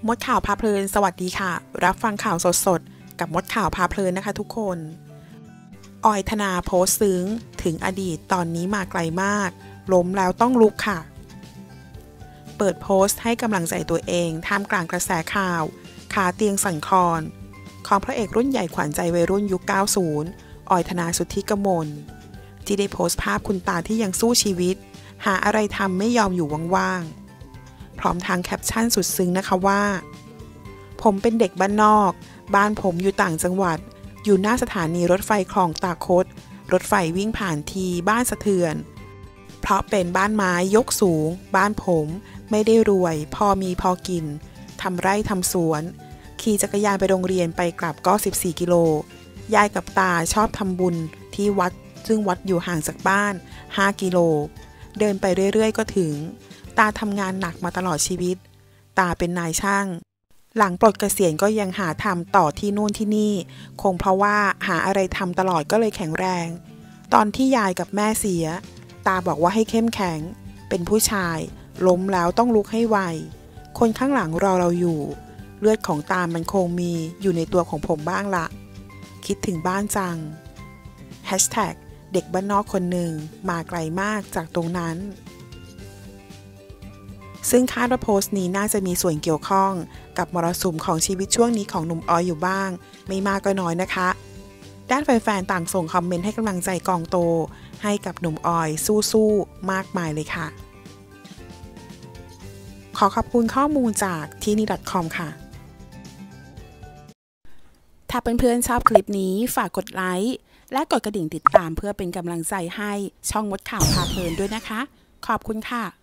มดข่าวพาเพลินสวัสดีค่ะรับฟังข่าวสดๆกับมดข่าวพาเพลินนะคะทุกคนออยธนาโพสต์ซึ้งถึงอดีตตอนนี้มาไกลมากล้มแล้วต้องลุกค่ะเปิดโพสต์ให้กำลังใจตัวเองท่ามกลางกระแสข่าวขาเตียงสั่นคลอนของพระเอกรุ่นใหญ่ขวัญใจวัยรุ่นยุค 90 ออยธนาสุทธิกมลที่ได้โพสต์ภาพคุณตาที่ยังสู้ชีวิตหาอะไรทำไม่ยอมอยู่ว่างๆพร้อมทางแคปชั่นสุดซึ้งนะคะว่าผมเป็นเด็กบ้านนอกบ้านผมอยู่ต่างจังหวัดอยู่หน้าสถานีรถไฟคลองตาคดรถไฟวิ่งผ่านทีบ้านสะเทือนเพราะเป็นบ้านไม้ยกสูงบ้านผมไม่ได้รวยพอมีพอกินทำไร่ทำสวนขี่จักรยานไปโรงเรียนไปกลับก็14กิโลยายกับตาชอบทำบุญที่วัดซึ่งวัดอยู่ห่างจากบ้าน5กิโลเดินไปเรื่อยๆก็ถึงตาทำงานหนักมาตลอดชีวิตตาเป็นนายช่างหลังปลดเกษียณก็ยังหาทำต่อที่นู่นที่นี่คงเพราะว่าหาอะไรทำตลอดก็เลยแข็งแรงตอนที่ยายกับแม่เสียตาบอกว่าให้เข้มแข็งเป็นผู้ชายล้มแล้วต้องลุกให้ไวคนข้างหลังรอเราอยู่เลือดของตามันคงมีอยู่ในตัวของผมบ้างละคิดถึงบ้านจัง#เด็กบ้านนอกคนหนึ่งมาไกลมากจากตรงนั้นซึ่งคาดว่าโพสต์นี้น่าจะมีส่วนเกี่ยวข้องกับมรสุมของชีวิตช่วงนี้ของหนุ่มออยอยู่บ้างไม่มากก็น้อยนะคะด้านแฟนๆต่างส่งคอมเมนต์ให้กำลังใจกองโตให้กับหนุ่มออยสู้ๆมากมายเลยค่ะขอขอบคุณข้อมูลจากที่นี่ .com ค่ะถ้าเพื่อนๆชอบคลิปนี้ฝากกดไลค์และกดกระดิ่งติดตามเพื่อเป็นกำลังใจให้ช่องมดข่าวพาเพลินด้วยนะคะขอบคุณค่ะ